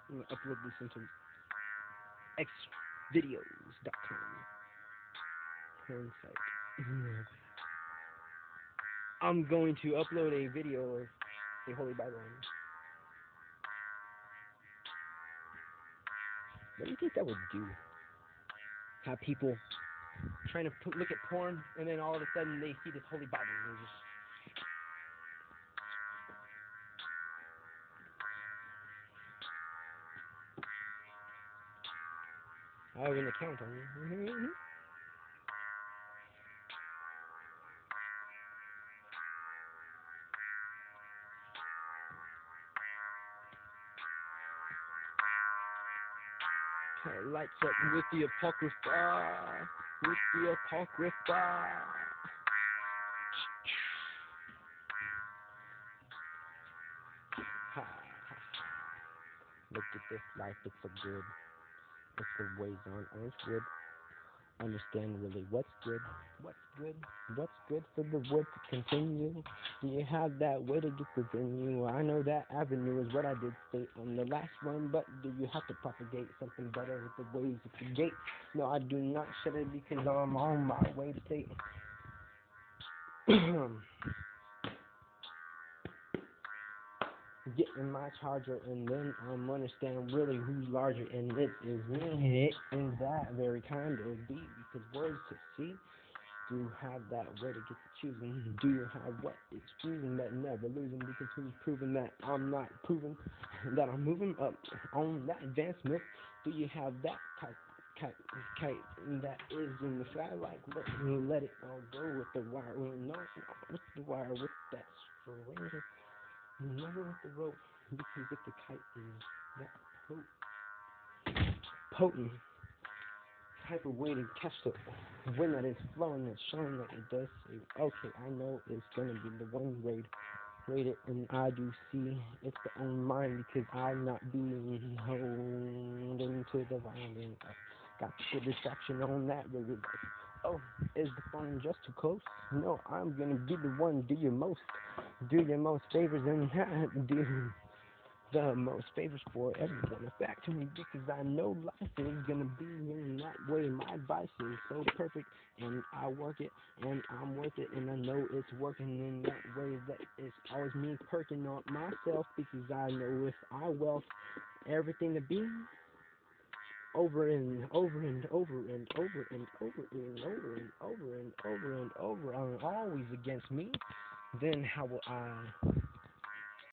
I'm gonna upload this into xvideos.com porn site. I'm going to upload a video of the Holy Bible. What do you think that would do? Have people trying to look at porn, and then all of a sudden they see this Holy Bible, and they're just I have an account on you. Lights up with the Apocrypha. With the Apocrypha. Look at this life, it's so good. It's the ways on orange wood. Understand really what's good. What's good? What's good for the wood to continue? Do you have that way to get within you? I know that avenue is what I did state on the last one, but do you have to propagate something better with the ways at the gate? No, I do not shut it because I'm on my way to state. Get in my charger and then understand really who's larger, and it is me. It is that very kind of beat, because words to see do have that way to get to choosing. Do you have what is choosing but never losing, because who's proving that I'm not proving that I'm moving up on that advancement? Do you have that kite that is in the sky, like let it all go with the wire? Well, no, with the wire, with that string. Never with the rope, because if the kite is that potent type of way to catch the wind that is flowing, that's showing that it does say, okay, I know it's gonna be the one rated, and I do see it's the own mind, because I'm not being holding to the violin. Got the distraction on that really. Oh, is the phone just too close? No, I'm gonna be the one. Do your most favors, and do the most favors for everyone. Back to me, because I know life is gonna be in that way. My advice is so perfect, and I work it, and I'm worth it, and I know it's working in that way. That it's always me perking on myself, because I know if I wealth everything to be over and over and over and over and over and over and over and over and over, I'm always against me, then how will I